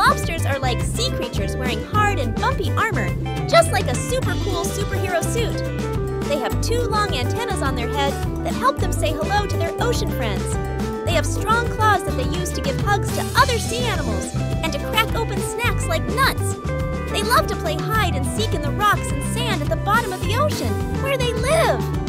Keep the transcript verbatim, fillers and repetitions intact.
Lobsters are like sea creatures wearing hard and bumpy armor, just like a super cool superhero suit. They have two long antennas on their head that help them say hello to their ocean friends. They have strong claws that they use to give hugs to other sea animals and to crack open snacks like nuts. They love to play hide and seek in the rocks and sand at the bottom of the ocean, where they live.